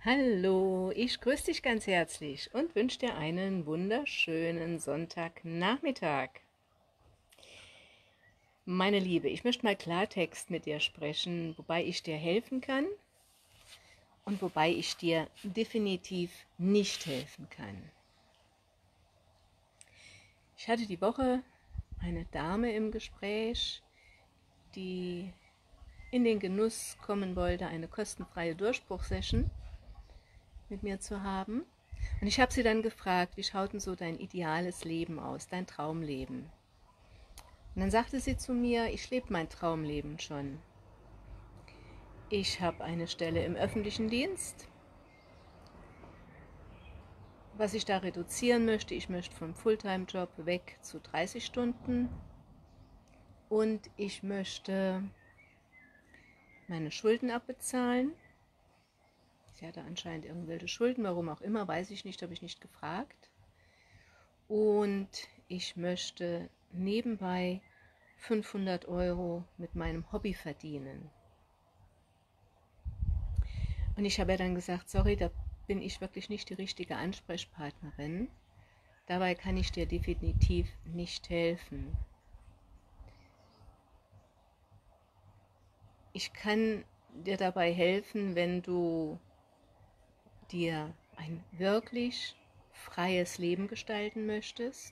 Hallo, ich grüße dich ganz herzlich und wünsche dir einen wunderschönen Sonntagnachmittag. Meine Liebe, ich möchte mal Klartext mit dir sprechen, wobei ich dir helfen kann und wobei ich dir definitiv nicht helfen kann. Ich hatte die Woche eine Dame im Gespräch, die in den Genuss kommen wollte, eine kostenfreie Durchbruchsession mit mir zu haben. Und ich habe sie dann gefragt, wie schaut denn so dein ideales Leben aus, dein Traumleben? Und dann sagte sie zu mir, ich lebe mein Traumleben schon. Ich habe eine Stelle im öffentlichen Dienst. Was ich da reduzieren möchte, ich möchte vom Fulltime-Job weg zu 30 Stunden und ich möchte meine Schulden abbezahlen. Sie hatte anscheinend irgendwelche Schulden, warum auch immer, weiß ich nicht, habe ich nicht gefragt. Und ich möchte nebenbei 500 € mit meinem Hobby verdienen. Und ich habe ja dann gesagt, sorry, da bin ich wirklich nicht die richtige Ansprechpartnerin. Dabei kann ich dir definitiv nicht helfen. Ich kann dir dabei helfen, wenn du dir ein wirklich freies Leben gestalten möchtest,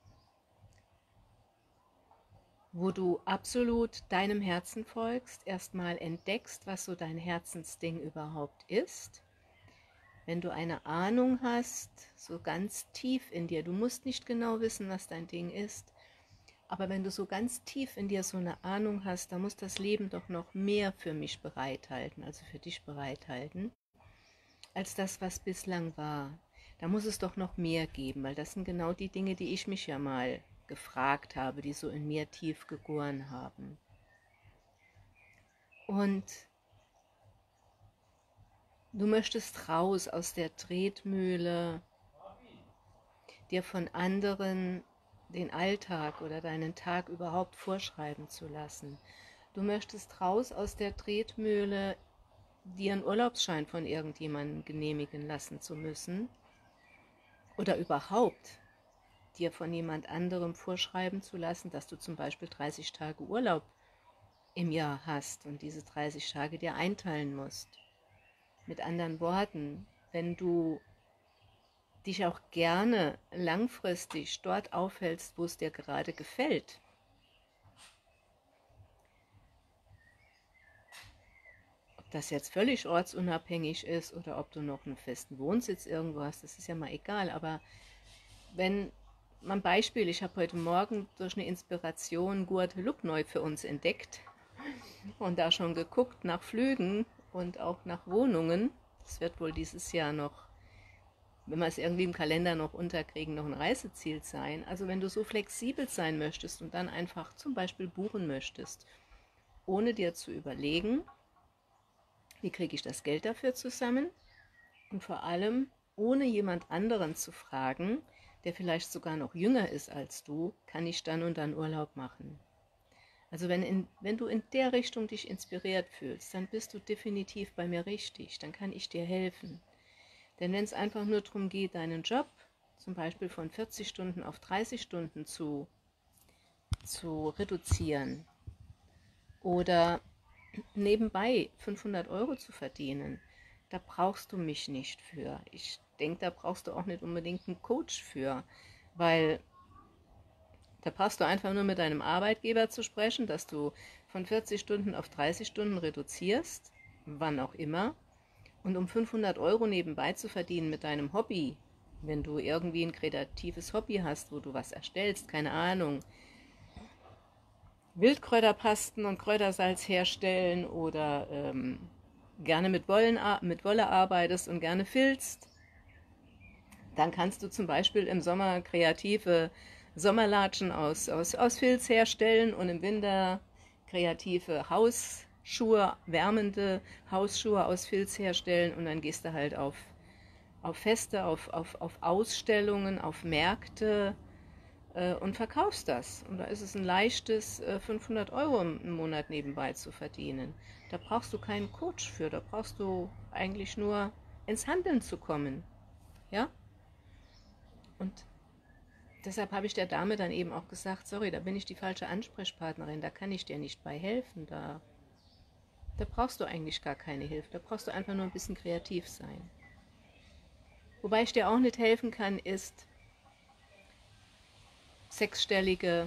wo du absolut deinem Herzen folgst, erstmal entdeckst, was so dein Herzensding überhaupt ist. Wenn du eine Ahnung hast, so ganz tief in dir, du musst nicht genau wissen, was dein Ding ist, aber wenn du so ganz tief in dir so eine Ahnung hast, dann muss das Leben doch noch mehr für mich bereithalten, also für dich bereithalten, als das, was bislang war. Da muss es doch noch mehr geben, weil das sind genau die Dinge, die ich mich ja mal gefragt habe, die so in mir tief gegoren haben. Und du möchtest raus aus der Tretmühle, dir von anderen den Alltag oder deinen Tag überhaupt vorschreiben zu lassen. Du möchtest raus aus der Tretmühle, dir einen Urlaubsschein von irgendjemandem genehmigen lassen zu müssen oder überhaupt dir von jemand anderem vorschreiben zu lassen, dass du zum Beispiel 30 Tage Urlaub im Jahr hast und diese 30 Tage dir einteilen musst. Mit anderen Worten, wenn du dich auch gerne langfristig dort aufhältst, wo es dir gerade gefällt, ob das jetzt völlig ortsunabhängig ist oder ob du noch einen festen Wohnsitz irgendwo hast, das ist ja mal egal, aber wenn mal ein Beispiel, ich habe heute Morgen durch eine Inspiration Guadeloupe neu für uns entdeckt und da schon geguckt nach Flügen und auch nach Wohnungen. Das wird wohl dieses Jahr noch, wenn wir es irgendwie im Kalender noch unterkriegen, noch ein Reiseziel sein. Also wenn du so flexibel sein möchtest und dann einfach zum Beispiel buchen möchtest, ohne dir zu überlegen, wie kriege ich das Geld dafür zusammen und vor allem ohne jemand anderen zu fragen, der vielleicht sogar noch jünger ist als du, kann ich dann und dann Urlaub machen. Also wenn du in der Richtung dich inspiriert fühlst, dann bist du definitiv bei mir richtig, dann kann ich dir helfen. Denn wenn es einfach nur darum geht, deinen Job zum Beispiel von 40 Stunden auf 30 Stunden zu reduzieren oder nebenbei 500 € zu verdienen, da brauchst du mich nicht für. Ich denke, da brauchst du auch nicht unbedingt einen Coach für, weil da brauchst du einfach nur mit deinem Arbeitgeber zu sprechen, dass du von 40 Stunden auf 30 Stunden reduzierst, wann auch immer, und um 500 € nebenbei zu verdienen mit deinem Hobby, wenn du irgendwie ein kreatives Hobby hast, wo du was erstellst, keine Ahnung, Wildkräuterpasten und Kräutersalz herstellen oder gerne mit Wolle arbeitest und gerne filzt, dann kannst du zum Beispiel im Sommer kreative Sommerlatschen aus Filz herstellen und im Winter kreative Hausschuhe, wärmende Hausschuhe aus Filz herstellen und dann gehst du halt auf Feste, auf Ausstellungen, auf Märkte und verkaufst das. Und da ist es ein leichtes, 500 € im Monat nebenbei zu verdienen. Da brauchst du keinen Coach für, da brauchst du eigentlich nur ins Handeln zu kommen. Ja? Und deshalb habe ich der Dame dann eben auch gesagt, sorry, da bin ich die falsche Ansprechpartnerin, da kann ich dir nicht bei helfen, da brauchst du eigentlich gar keine Hilfe, da brauchst du einfach nur ein bisschen kreativ sein. Wobei ich dir auch nicht helfen kann, ist sechsstellige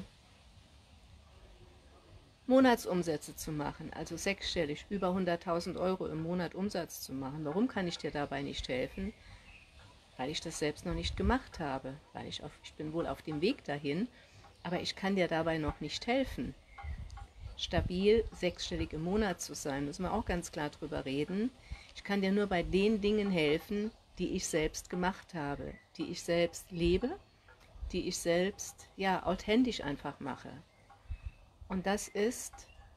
Monatsumsätze zu machen, also sechsstellig, über 100.000 Euro im Monat Umsatz zu machen. Warum kann ich dir dabei nicht helfen? Weil ich das selbst noch nicht gemacht habe, weil ich bin wohl auf dem Weg dahin, aber ich kann dir dabei noch nicht helfen. Stabil sechsstellig im Monat zu sein, müssen wir auch ganz klar drüber reden. Ich kann dir nur bei den Dingen helfen, die ich selbst gemacht habe, die ich selbst lebe, die ich selbst, ja, authentisch einfach mache. Und das ist,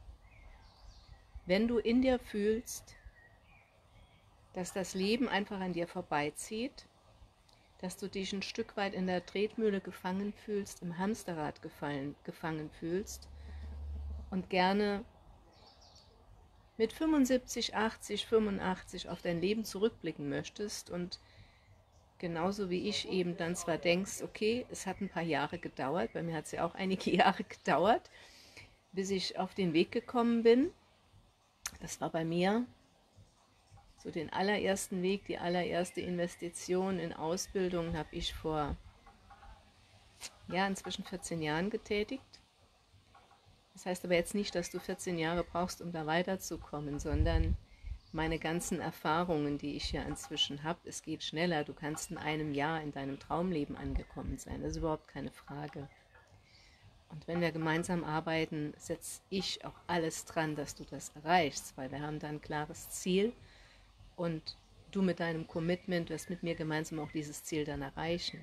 wenn du in dir fühlst, dass das Leben einfach an dir vorbeizieht, dass du dich ein Stück weit in der Tretmühle gefangen fühlst, im Hamsterrad gefangen fühlst und gerne mit 75, 80, 85 auf dein Leben zurückblicken möchtest und genauso wie ich eben dann zwar denkst, okay, es hat ein paar Jahre gedauert, bei mir hat es ja auch einige Jahre gedauert, bis ich auf den Weg gekommen bin. Das war bei mir so den allerersten Weg, die allererste Investition in Ausbildung habe ich vor, ja, inzwischen 14 Jahren getätigt. Das heißt aber jetzt nicht, dass du 14 Jahre brauchst, um da weiterzukommen, sondern meine ganzen Erfahrungen, die ich ja inzwischen habe, es geht schneller. Du kannst in einem Jahr in deinem Traumleben angekommen sein, das ist überhaupt keine Frage. Und wenn wir gemeinsam arbeiten, setze ich auch alles dran, dass du das erreichst, weil wir haben da ein klares Ziel und du mit deinem Commitment wirst mit mir gemeinsam auch dieses Ziel dann erreichen.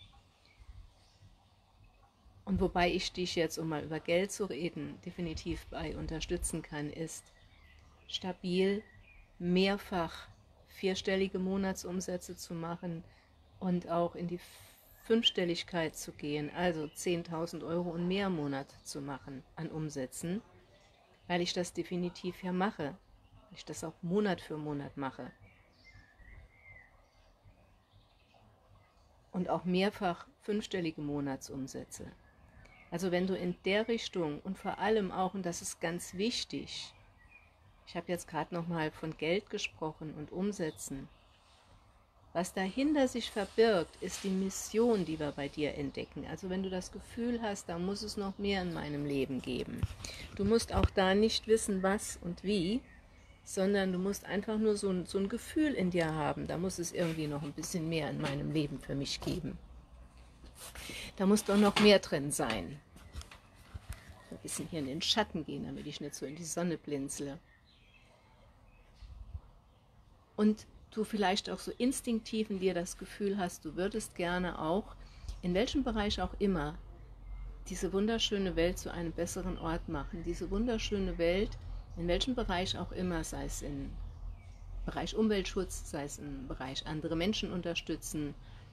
Und wobei ich dich jetzt, um mal über Geld zu reden, definitiv bei unterstützen kann, ist stabil mehrfach vierstellige Monatsumsätze zu machen und auch in die Fünfstelligkeit zu gehen, also 10.000 Euro und mehr im Monat zu machen an Umsätzen, weil ich das definitiv ja mache, weil ich das auch Monat für Monat mache. Und auch mehrfach fünfstellige Monatsumsätze. Also wenn du in der Richtung und vor allem auch, und das ist ganz wichtig, ich habe jetzt gerade nochmal von Geld gesprochen und Umsätzen, was dahinter sich verbirgt, ist die Mission, die wir bei dir entdecken. Also wenn du das Gefühl hast, da muss es noch mehr in meinem Leben geben. Du musst auch da nicht wissen, was und wie, sondern du musst einfach nur so ein Gefühl in dir haben, da muss es irgendwie noch ein bisschen mehr in meinem Leben für mich geben. Da muss doch noch mehr drin sein. Ein bisschen hier in den Schatten gehen, damit ich nicht so in die Sonne blinzle. Und du vielleicht auch so instinktiv in dir das Gefühl hast, du würdest gerne auch, in welchem Bereich auch immer, diese wunderschöne Welt zu einem besseren Ort machen. Diese wunderschöne Welt, in welchem Bereich auch immer, sei es im Bereich Umweltschutz, sei es im Bereich andere Menschen unterstützen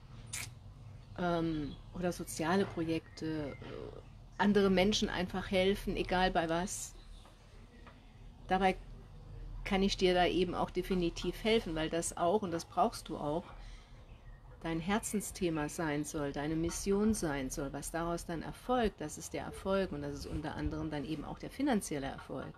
oder soziale Projekte, andere Menschen einfach helfen, egal bei was. Dabei kann ich dir da eben auch definitiv helfen, weil das auch, und das brauchst du auch, dein Herzensthema sein soll, deine Mission sein soll. Was daraus dann erfolgt, das ist der Erfolg und das ist unter anderem dann eben auch der finanzielle Erfolg.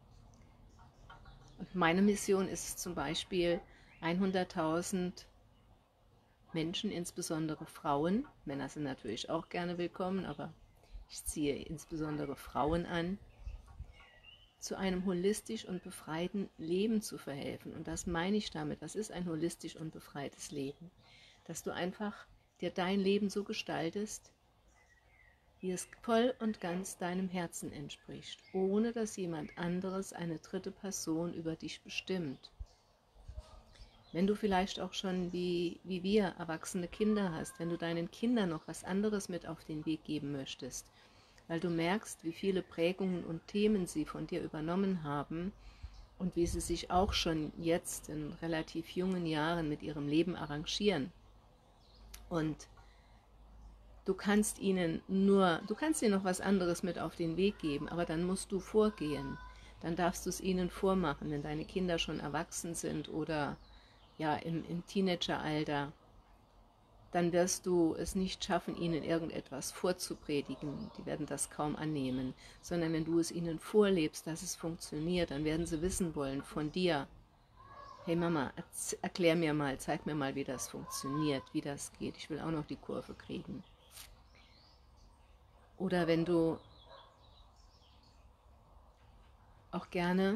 Und meine Mission ist zum Beispiel 100.000 Menschen, insbesondere Frauen, Männer sind natürlich auch gerne willkommen, aber ich ziehe insbesondere Frauen an, zu einem holistisch und befreiten Leben zu verhelfen. Und das meine ich damit, was ist ein holistisch und befreites Leben? Dass du einfach dir dein Leben so gestaltest, wie es voll und ganz deinem Herzen entspricht, ohne dass jemand anderes, eine dritte Person über dich bestimmt. Wenn du vielleicht auch schon wie wir erwachsene Kinder hast, wenn du deinen Kindern noch was anderes mit auf den Weg geben möchtest, weil du merkst, wie viele Prägungen und Themen sie von dir übernommen haben und wie sie sich auch schon jetzt in relativ jungen Jahren mit ihrem Leben arrangieren. Und du kannst ihnen noch was anderes mit auf den Weg geben, aber dann musst du vorgehen. Dann darfst du es ihnen vormachen, wenn deine Kinder schon erwachsen sind oder ja, im Teenageralter, dann wirst du es nicht schaffen, ihnen irgendetwas vorzupredigen. Die werden das kaum annehmen, sondern wenn du es ihnen vorlebst, dass es funktioniert, dann werden sie wissen wollen von dir: Hey Mama, erklär mir mal, zeig mir mal, wie das funktioniert, wie das geht. Ich will auch noch die Kurve kriegen. Oder wenn du auch gerne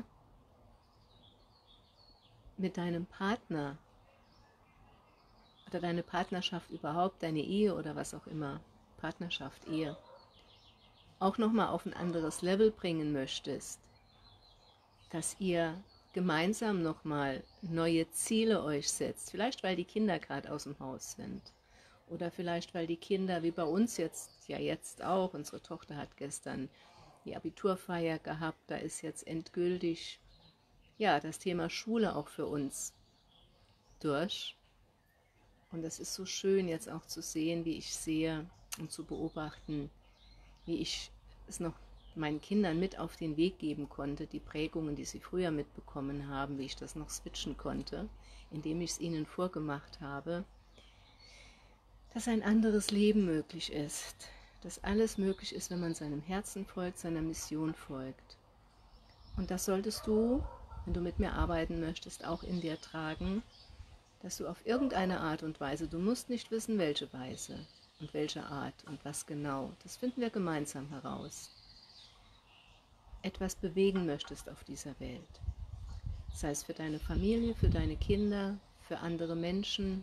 mit deinem Partner oder deine Partnerschaft überhaupt, deine Ehe oder was auch immer, Partnerschaft, Ehe, auch nochmal auf ein anderes Level bringen möchtest, dass ihr gemeinsam nochmal neue Ziele euch setzt, vielleicht weil die Kinder gerade aus dem Haus sind oder vielleicht weil die Kinder, wie bei uns jetzt, ja jetzt auch, unsere Tochter hat gestern die Abiturfeier gehabt, da ist jetzt endgültig ja das Thema Schule auch für uns durch. Und es ist so schön jetzt auch zu sehen, wie ich sehe und zu beobachten, wie ich es noch meinen Kindern mit auf den Weg geben konnte, die Prägungen, die sie früher mitbekommen haben, wie ich das noch switchen konnte, indem ich es ihnen vorgemacht habe, dass ein anderes Leben möglich ist, dass alles möglich ist, wenn man seinem Herzen folgt, seiner Mission folgt. Und das solltest du, wenn du mit mir arbeiten möchtest, auch in dir tragen, dass du auf irgendeine Art und Weise, du musst nicht wissen, welche Weise und welche Art und was genau, das finden wir gemeinsam heraus, etwas bewegen möchtest auf dieser Welt. Sei es für deine Familie, für deine Kinder, für andere Menschen,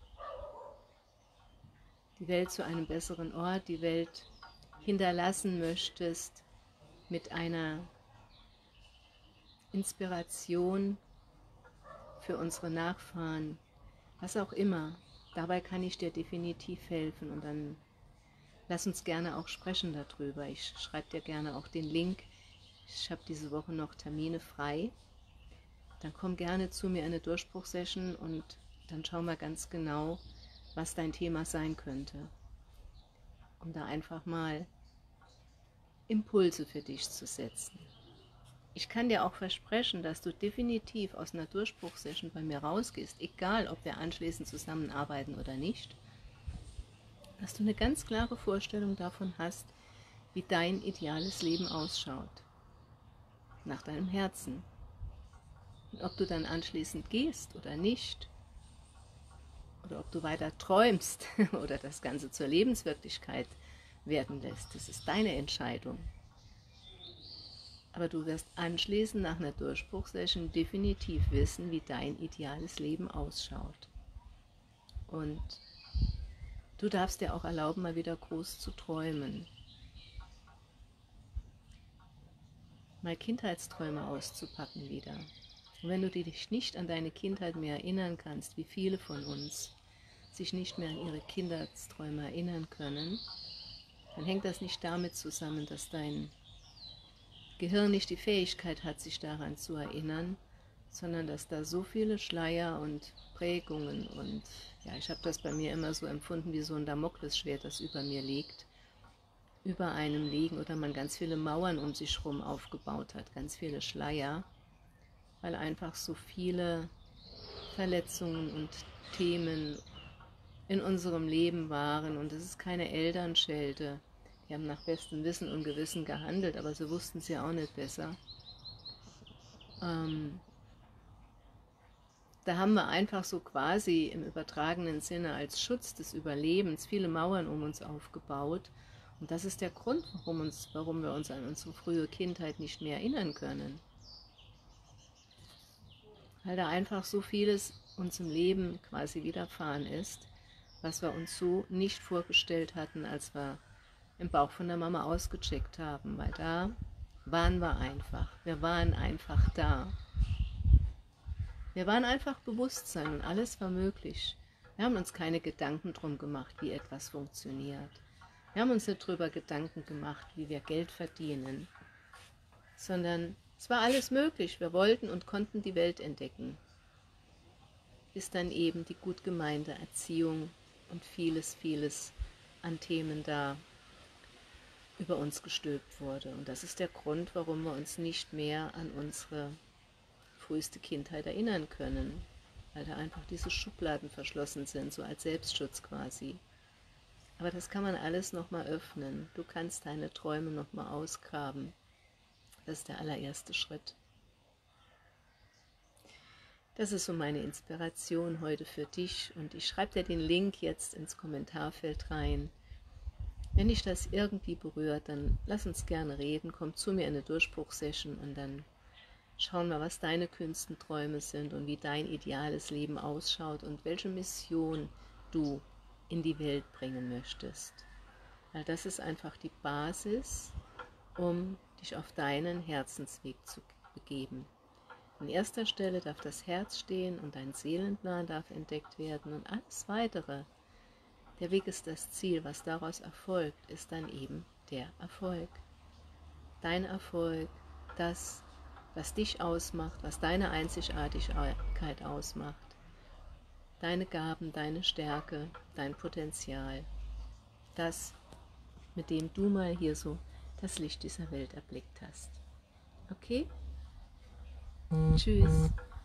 die Welt zu einem besseren Ort, die Welt hinterlassen möchtest mit einer Inspiration für unsere Nachfahren, was auch immer. Dabei kann ich dir definitiv helfen und dann lass uns gerne auch sprechen darüber. Ich schreibe dir gerne auch den Link. Ich habe diese Woche noch Termine frei. Dann komm gerne zu mir in eine Durchbruchsession und dann schauen wir ganz genau, was dein Thema sein könnte, um da einfach mal Impulse für dich zu setzen. Ich kann dir auch versprechen, dass du definitiv aus einer Durchbruchsession bei mir rausgehst, egal ob wir anschließend zusammenarbeiten oder nicht, dass du eine ganz klare Vorstellung davon hast, wie dein ideales Leben ausschaut, nach deinem Herzen. Und ob du dann anschließend gehst oder nicht, oder ob du weiter träumst oder das Ganze zur Lebenswirklichkeit werden lässt, das ist deine Entscheidung. Aber du wirst anschließend nach einer Durchbruchssession definitiv wissen, wie dein ideales Leben ausschaut. Und du darfst dir auch erlauben, mal wieder groß zu träumen. Mal Kindheitsträume auszupacken wieder. Und wenn du dich nicht an deine Kindheit mehr erinnern kannst, wie viele von uns sich nicht mehr an ihre Kindheitsträume erinnern können, dann hängt das nicht damit zusammen, dass dein Gehirn nicht die Fähigkeit hat, sich daran zu erinnern, sondern dass da so viele Schleier und Prägungen und ja, ich habe das bei mir immer so empfunden wie so ein Damoklesschwert, das über mir liegt, über einem liegen oder man ganz viele Mauern um sich herum aufgebaut hat, ganz viele Schleier, weil einfach so viele Verletzungen und Themen in unserem Leben waren und es ist keine Elternschelte. Die haben nach bestem Wissen und Gewissen gehandelt, aber sie wussten es ja auch nicht besser. Da haben wir einfach so quasi im übertragenen Sinne als Schutz des Überlebens viele Mauern um uns aufgebaut. Und das ist der Grund, warum wir uns an unsere frühe Kindheit nicht mehr erinnern können. Weil da einfach so vieles uns im Leben quasi widerfahren ist, was wir uns so nicht vorgestellt hatten, als wir im Bauch von der Mama ausgecheckt haben, weil da waren wir einfach. Wir waren einfach da. Wir waren einfach Bewusstsein und alles war möglich. Wir haben uns keine Gedanken drum gemacht, wie etwas funktioniert. Wir haben uns nicht darüber Gedanken gemacht, wie wir Geld verdienen, sondern es war alles möglich. Wir wollten und konnten die Welt entdecken. Bis dann eben die gut gemeinte Erziehung und vieles, vieles an Themen da über uns gestülpt wurde. Und das ist der Grund, warum wir uns nicht mehr an unsere früheste Kindheit erinnern können, weil da einfach diese Schubladen verschlossen sind, so als Selbstschutz quasi. Aber das kann man alles nochmal öffnen. Du kannst deine Träume nochmal ausgraben. Das ist der allererste Schritt. Das ist so meine Inspiration heute für dich und ich schreibe dir den Link jetzt ins Kommentarfeld rein. Wenn dich das irgendwie berührt, dann lass uns gerne reden, komm zu mir in eine Durchbruchsession und dann schauen wir, was deine kühnsten Träume sind und wie dein ideales Leben ausschaut und welche Mission du in die Welt bringen möchtest. Weil das ist einfach die Basis, um dich auf deinen Herzensweg zu begeben. An erster Stelle darf das Herz stehen und dein Seelenplan darf entdeckt werden und alles Weitere. Der Weg ist das Ziel, was daraus erfolgt, ist dann eben der Erfolg. Dein Erfolg, das, was dich ausmacht, was deine Einzigartigkeit ausmacht, deine Gaben, deine Stärke, dein Potenzial, das, mit dem du mal hier so das Licht dieser Welt erblickt hast. Okay? Tschüss.